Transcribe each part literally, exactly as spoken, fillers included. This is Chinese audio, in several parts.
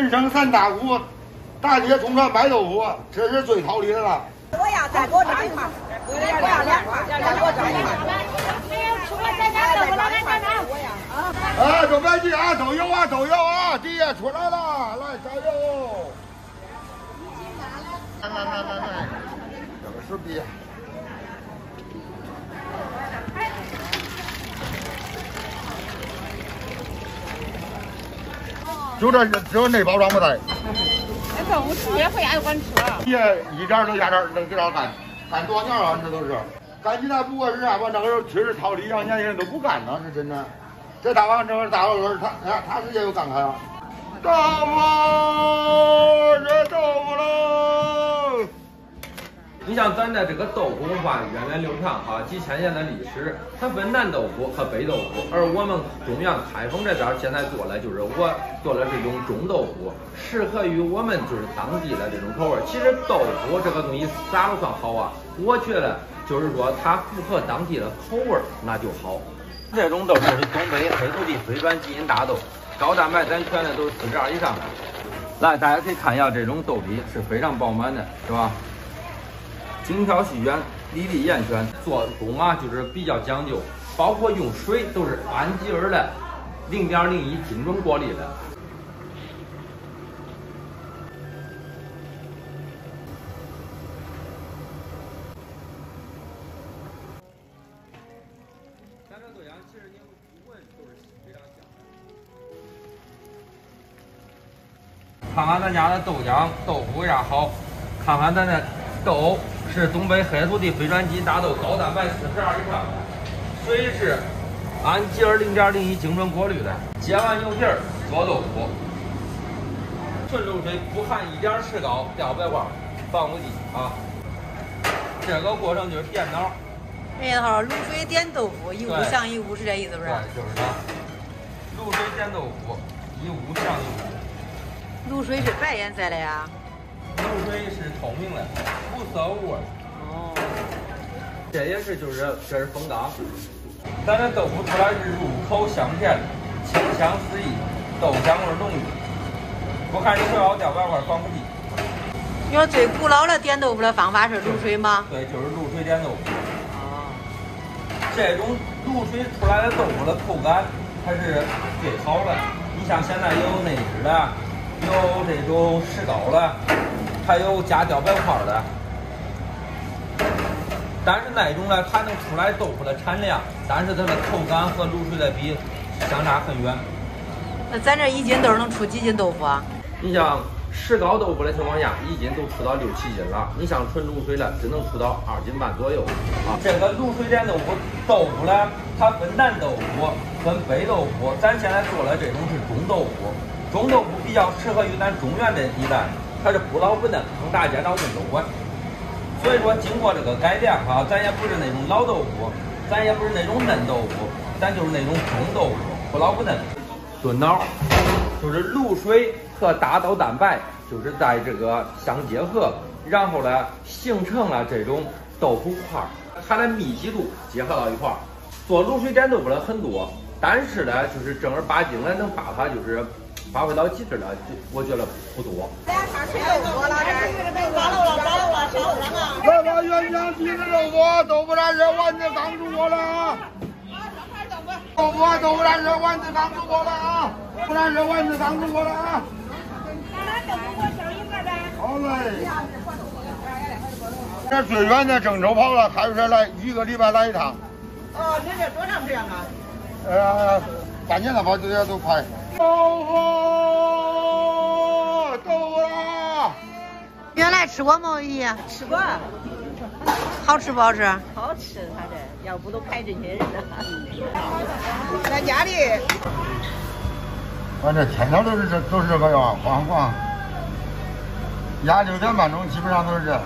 人参三大骨，大铁葱串白豆腐，这是最讨理的了。 我要再给我整一块，我要两块，再给我整一块。除了咱家豆腐，老板再拿。 啊，都别急啊，都有啊，都有啊，底下出来了，来加油！来来来来来，这个是比。 就这只有内包装不带。 那豆腐吃回家就管吃了。 也一点都压点能给他干，干多少年了，这都是。干起来不过是啥吧？那个时候确实套利，让年轻人都不干了，是真的。这大王这个大老头他哎，他是也有感慨啊。豆腐，这豆腐喽！ 你像咱的这个豆腐文化源远流长哈，几千年的历史。它分南豆腐和北豆腐，而我们中原开封这边现在做的就是我做的这种中豆腐，适合于我们就是当地的这种口味。其实豆腐这个东西咋都算好啊，我觉得就是说它符合当地的口味那就好。这种豆腐是东北黑土地非转基因大豆，高蛋白咱全的都是四十二以上的。来，大家可以看一下这种豆皮是非常饱满的，是吧？ 精挑细选，粒粒严选，做工啊就是比较讲究，包括用水都是按斤儿的，零点零一精准过滤的。咱这豆浆其实你不闻都是非常香的。看看咱家的豆浆豆腐为啥好，看看咱的豆。 是东北黑土地非转基因大豆，高蛋白四十二以上，水是按斤儿零点零一精准过滤的。接完牛皮儿做豆腐，纯露水不含一点石膏、吊白花、防腐剂啊。这个过程就是颠倒。 哎呀，卤水点豆腐，一物降一物是这意思不是？ 对，就是它。卤水点豆腐，一物降一物。 卤水是白颜色的呀。 卤水是透明的，无色无味。哦，这也是就是这是风干，咱的豆腐出来是入口香甜，清香四溢，豆香味浓郁，不含石膏、吊白花、防腐剂。 你说最古老的点豆腐的方法是卤水吗？ 对，就是卤水点豆腐。哦，这种卤水出来的豆腐的口感它是最好的。你像现在有内酯的，有这种石膏的。 还有加吊白花的，但是那种呢，它能出来豆腐的产量，但是它的口感和卤水的比相差很远。 那咱这一斤豆能出几斤豆腐啊？ 你像石膏豆腐的情况下，一斤都出到六七斤了。你像纯卤水的，只能出到二斤半左右啊。这个卤水点豆腐，豆腐呢，它分南豆腐、分北豆腐。咱现在做的这种是中豆腐，中豆腐比较适合于咱中原这一带。 它是不老不嫩，能大街老嫩都管。所以说，经过这个改良哈，咱也不是那种老豆腐，咱也不是那种嫩豆腐，咱就是那种中豆腐，不老不嫩。炖脑就是卤水和大豆蛋白就是在这个相结合，然后呢形成了这种豆腐块，它的密集度结合到一块儿。做卤水点豆腐的很多，但是呢，就是正儿八经的能把它就是。 发挥到极致了，我觉得不多。 两块水豆腐了，这八楼了，八楼了，小上啊！ 来把原浆鸡的豆腐，豆腐燃热丸子刚煮过了啊！豆腐豆腐燃热丸子刚煮过了啊！豆腐燃热丸子刚煮过了啊！ 咱豆腐我剩一个呗。 好嘞。这最远的郑州跑了，开车来一个礼拜来一趟。 哦，这这多长时间啊？ 呃，半年了吧，这些都快。 豆腐，豆腐啦！ 原来吃过吗？姨？ 吃过。 好吃不好吃？ 好吃，他这要不都排这些人呢。在家里。 反正天天都是这都是这个呀，晃晃。压六点半钟基本上都是这。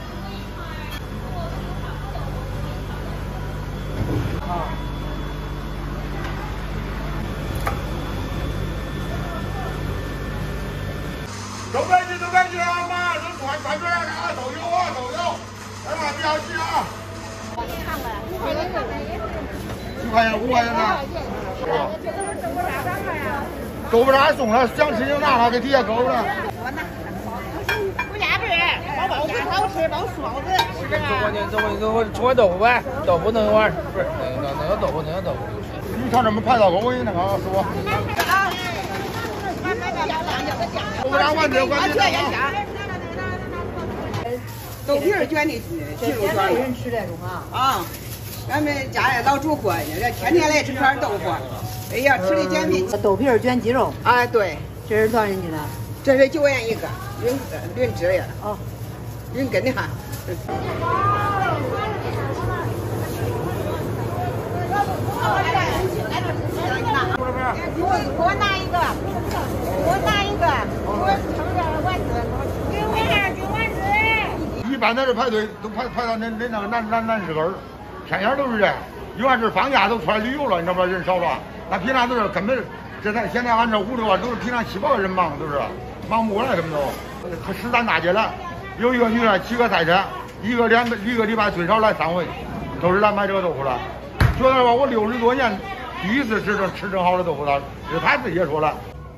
啊。 都别急，都别急啊！妈，都穿穿这样的啊，都有啊，都有。哎妈，不要急啊！五块钱，五块钱，五块钱呢？这都是豆腐啥办法呀？ 豆腐渣松了，想吃就拿了，给底下搁着。 我拿。不加味，包包子好吃，包素包子是不是？ 我你这我这我搓豆腐呗，豆腐弄碗不是那个那个豆腐那个豆腐。 你看这么排到我给那个说。豆腐渣完这完这啊。 豆皮儿卷的皮肉卷。 没人吃这种啊。 啊，俺们家里老主过去，这天天来吃串豆腐。哎呀，吃的减肥。 豆皮儿卷鸡肉。 啊，对。 这是多少人斤的？ 这是九元一个，匀匀汁呀。 哦。 匀根的哈。 给我拿一个，给我拿一个，给我盛点丸子，给我二斤丸子。 一般在这排队都排排到那那那个南南南市根儿，天天都是这，有俺这放假都出来旅游了，你知道不？人少了，那平常都是根本，这咱现在俺这五六啊都是平常七八个人忙，都是忙不过来，根本都。他十三大街了，有一个女的骑个赛车，一个两个一个礼拜最少来三回，都是来买这个豆腐了。觉得吧，我六十多年第一次吃这吃这好的豆腐了，是他自己也说了。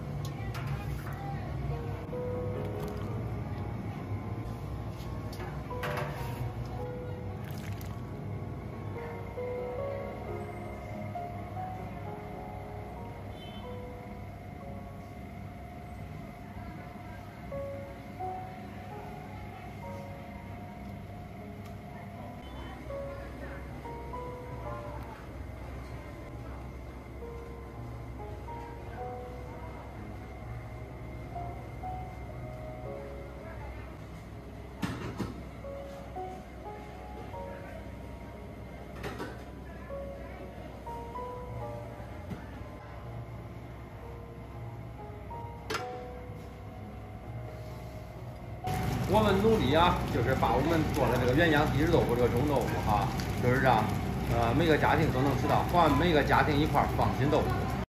我们努力啊，就是把我们做的这个原浆低脂豆腐这个种豆腐哈，就是让呃每个家庭都能吃到，还每个家庭一块放心豆腐。